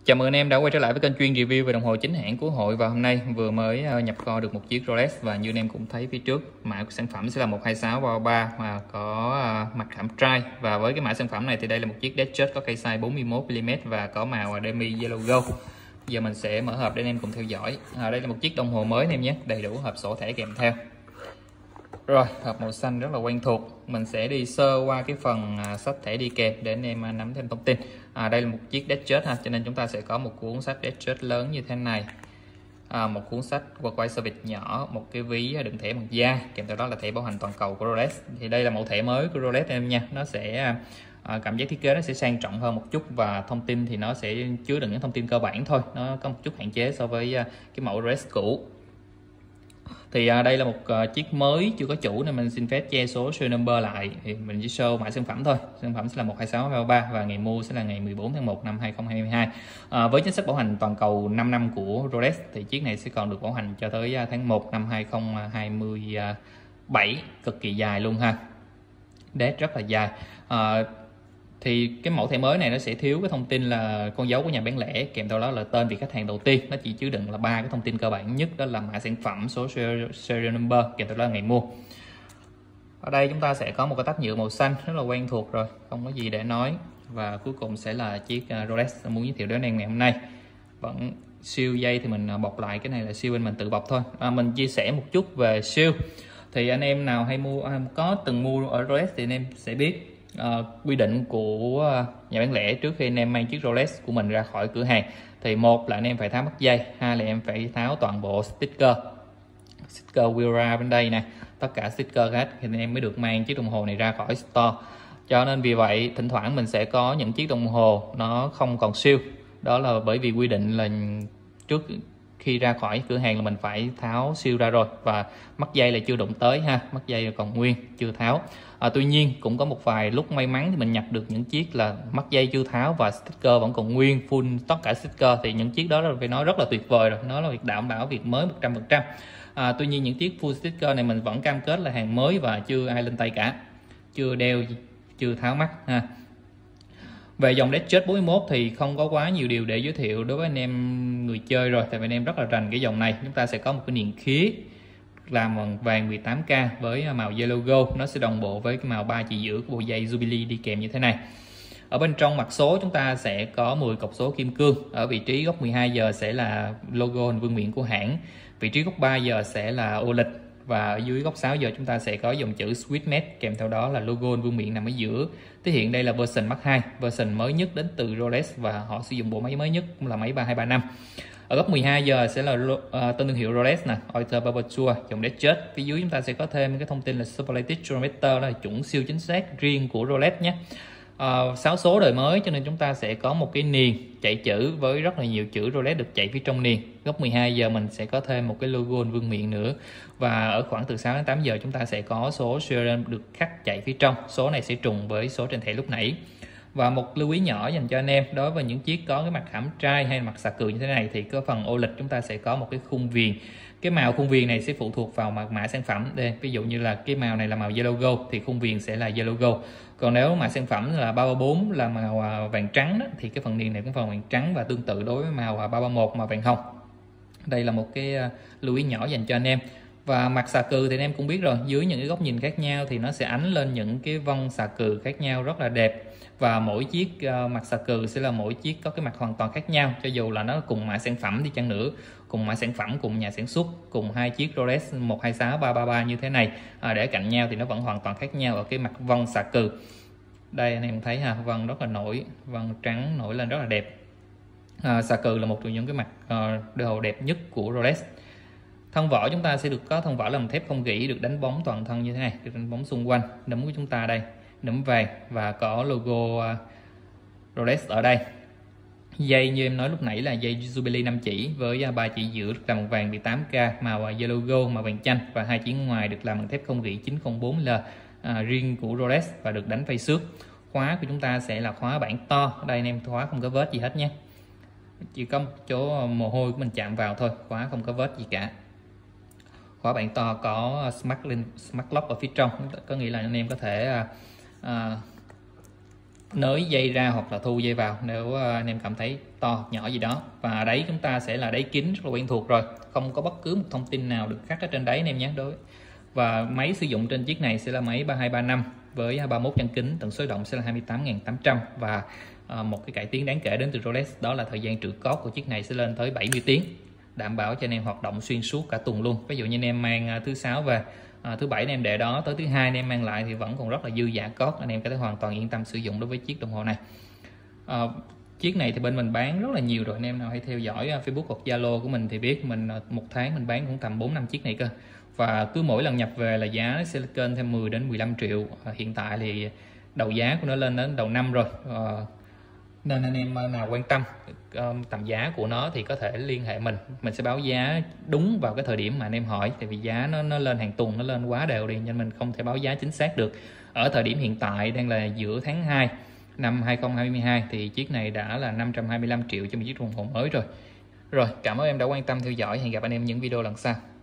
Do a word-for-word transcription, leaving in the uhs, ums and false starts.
Chào mừng anh em đã quay trở lại với kênh chuyên review về đồng hồ chính hãng của Hội. Và hôm nay vừa mới nhập kho được một chiếc Rolex, và như anh em cũng thấy phía trước, mã của sản phẩm sẽ là một hai sáu ba ba mà có mặt khảm trai. Và với cái mã sản phẩm này thì đây là một chiếc Datejust có cây size bốn mươi mốt mi li mét và có màu Demi Yellow Gold. Giờ mình sẽ mở hộp để anh em cùng theo dõi. À, đây là một chiếc đồng hồ mới anh em nhé, đầy đủ hộp sổ thẻ kèm theo. Rồi, hộp màu xanh rất là quen thuộc. Mình sẽ đi sơ qua cái phần à, sách thẻ đi kèm để anh em à, nắm thêm thông tin. À, đây là một chiếc Datejust ha, cho nên chúng ta sẽ có một cuốn sách Datejust lớn như thế này, à, một cuốn sách và quay service nhỏ, một cái ví đựng thẻ bằng da, kèm theo đó là thẻ bảo hành toàn cầu của Rolex. Thì đây là mẫu thẻ mới của Rolex em nha, nó sẽ à, cảm giác thiết kế nó sẽ sang trọng hơn một chút, và thông tin thì nó sẽ chứa đựng những thông tin cơ bản thôi, nó có một chút hạn chế so với à, cái mẫu Rolex cũ. Thì à, đây là một à, chiếc mới chưa có chủ nên mình xin phép che số serial number lại, thì mình chỉ show mã sản phẩm thôi. Sản phẩm sẽ là một hai sáu ba ba và ngày mua sẽ là ngày mười bốn tháng một năm hai nghìn không trăm hai mươi hai. À, với chính sách bảo hành toàn cầu năm năm của Rolex thì chiếc này sẽ còn được bảo hành cho tới tháng một năm hai nghìn không trăm hai mươi bảy, cực kỳ dài luôn ha. Date rất là dài. À, thì cái mẫu thẻ mới này nó sẽ thiếu cái thông tin là con dấu của nhà bán lẻ, kèm theo đó là tên vị khách hàng đầu tiên. Nó chỉ chứa đựng là ba cái thông tin cơ bản nhất, đó là mã sản phẩm, số serial number, kèm theo đó là ngày mua. Ở đây chúng ta sẽ có một cái tách nhựa màu xanh rất là quen thuộc rồi, không có gì để nói. Và cuối cùng sẽ là chiếc Rolex muốn giới thiệu đến anh em ngày hôm nay. Vẫn siêu dây thì mình bọc lại, cái này là siêu bên mình tự bọc thôi. À, mình chia sẻ một chút về siêu. Thì anh em nào hay mua có từng mua ở Rolex thì anh em sẽ biết Uh, quy định của nhà bán lẻ trước khi anh em mang chiếc Rolex của mình ra khỏi cửa hàng thì một là anh em phải tháo mắt dây, hai là em phải tháo toàn bộ sticker sticker Wira bên đây nè, tất cả sticker hết thì anh em mới được mang chiếc đồng hồ này ra khỏi store. Cho nên vì vậy thỉnh thoảng mình sẽ có những chiếc đồng hồ nó không còn siêu, đó là bởi vì quy định là trước khi ra khỏi cửa hàng là mình phải tháo siêu ra rồi, và mắt dây là chưa đụng tới ha, mắt dây là còn nguyên chưa tháo. À, tuy nhiên cũng có một vài lúc may mắn thì mình nhập được những chiếc là mắt dây chưa tháo và sticker vẫn còn nguyên full tất cả sticker, thì những chiếc đó là phải nói rất là tuyệt vời rồi, nó là việc đảm bảo việc mới một trăm phần trăm. À, tuy nhiên những chiếc full sticker này mình vẫn cam kết là hàng mới và chưa ai lên tay cả, chưa đeo, chưa tháo mắt ha. Về dòng Datejust bốn mươi mốt thì không có quá nhiều điều để giới thiệu đối với anh em người chơi rồi, tại vì anh em rất là rành cái dòng này. Chúng ta sẽ có một cái niền khía làm bằng vàng mười tám K với màu Yellow Gold, nó sẽ đồng bộ với cái màu ba chỉ giữa của bộ dây Jubilee đi kèm như thế này. Ở bên trong mặt số chúng ta sẽ có mười cọc số kim cương, ở vị trí góc mười hai giờ sẽ là logo hình vương miện của hãng, vị trí góc ba giờ sẽ là ô lịch, và ở dưới góc sáu giờ chúng ta sẽ có dòng chữ Sweetness, kèm theo đó là logo vương miện nằm ở giữa. Thể hiện đây là version Mark hai, version mới nhất đến từ Rolex, và họ sử dụng bộ máy mới nhất cũng là máy ba hai ba năm. Ở góc mười hai giờ sẽ là uh, tên thương hiệu Rolex nè, Oyster Perpetua dòng Datejust. Phía dưới chúng ta sẽ có thêm cái thông tin là Superlative Chronometer, đó là chuẩn siêu chính xác riêng của Rolex nhé. Uh, sáu số đời mới cho nên chúng ta sẽ có một cái niền chạy chữ với rất là nhiều chữ Rolex được chạy phía trong niền. Góc mười hai giờ mình sẽ có thêm một cái logo vương miện nữa, và ở khoảng từ sáu đến tám giờ chúng ta sẽ có số serial được khắc chạy phía trong. Số này sẽ trùng với số trên thẻ lúc nãy. Và một lưu ý nhỏ dành cho anh em, đối với những chiếc có cái mặt khảm trai hay mặt xà cừ như thế này thì có phần ô lịch chúng ta sẽ có một cái khung viền. Cái màu khung viền này sẽ phụ thuộc vào mã, mã sản phẩm. Đây, ví dụ như là cái màu này là màu Yellow Gold thì khung viền sẽ là Yellow Gold. Còn nếu mã sản phẩm là ba ba bốn là màu vàng trắng đó, thì cái phần niền này cũng phần vàng trắng, và tương tự đối với màu ba ba một màu vàng hồng. Đây là một cái lưu ý nhỏ dành cho anh em. Và mặt xà cừ thì anh em cũng biết rồi, dưới những cái góc nhìn khác nhau thì nó sẽ ánh lên những cái vân xà cừ khác nhau rất là đẹp. Và mỗi chiếc uh, mặt xà cừ sẽ là mỗi chiếc có cái mặt hoàn toàn khác nhau, cho dù là nó cùng mã sản phẩm đi chăng nữa, cùng mã sản phẩm, cùng nhà sản xuất, cùng hai chiếc Rolex một hai sáu ba ba ba như thế này à, để cạnh nhau thì nó vẫn hoàn toàn khác nhau ở cái mặt vân xà cừ. Đây anh em thấy ha, vân rất là nổi, vân trắng nổi lên rất là đẹp. À, xà cừ là một trong những cái mặt uh, đồ đẹp nhất của Rolex. Thân vỏ chúng ta sẽ được có thân vỏ làm thép không gỉ, được đánh bóng toàn thân như thế này, được đánh bóng xung quanh. Nấm của chúng ta đây, nấm vàng và có logo uh, Rolex ở đây. Dây như em nói lúc nãy là dây Jubilee năm chỉ với ba chỉ giữa được làm bằng vàng mười tám K, màu Yellow Gold, màu vàng chanh, và hai chỉ ngoài được làm bằng thép không gỉ chín không bốn L à, riêng của Rolex và được đánh phay xước. Khóa của chúng ta sẽ là khóa bản to. Đây anh em, khóa không có vết gì hết nhé, chỉ có một chỗ mồ hôi của mình chạm vào thôi, khóa không có vết gì cả. Khóa bản to có smart, smart lock ở phía trong, có nghĩa là anh em có thể à, à, nới dây ra hoặc là thu dây vào nếu anh em cảm thấy to hoặc nhỏ gì đó. Và đáy chúng ta sẽ là đáy kín rất là quen thuộc rồi, không có bất cứ một thông tin nào được khắc ở trên đáy anh em nhé. Đối và máy sử dụng trên chiếc này sẽ là máy ba hai ba năm với ba mươi mốt chân kính, tần số động sẽ là hai mươi tám nghìn tám trăm và một cái cải tiến đáng kể đến từ Rolex đó là thời gian trữ cót của chiếc này sẽ lên tới bảy mươi tiếng, đảm bảo cho anh em hoạt động xuyên suốt cả tuần luôn. Ví dụ như anh em mang thứ sáu về, À, thứ bảy anh em để đó, tới thứ hai anh em mang lại thì vẫn còn rất là dư dả cót, anh em có thể hoàn toàn yên tâm sử dụng đối với chiếc đồng hồ này. À, chiếc này thì bên mình bán rất là nhiều rồi, anh em nào hãy theo dõi Facebook hoặc Zalo của mình thì biết mình một tháng mình bán cũng tầm bốn năm chiếc này cơ. Và cứ mỗi lần nhập về là giá sẽ lên thêm mười đến mười lăm triệu. À, hiện tại thì đầu giá của nó lên đến đầu năm rồi. À, nên anh em nào quan tâm um, tầm giá của nó thì có thể liên hệ mình, mình sẽ báo giá đúng vào cái thời điểm mà anh em hỏi, tại vì giá nó nó lên hàng tuần, nó lên quá đều đi nên mình không thể báo giá chính xác được. Ở thời điểm hiện tại đang là giữa tháng hai năm hai không hai hai thì chiếc này đã là năm trăm hai mươi lăm triệu cho một chiếc đồng hồ mới rồi. Rồi, cảm ơn em đã quan tâm theo dõi, hẹn gặp anh em những video lần sau.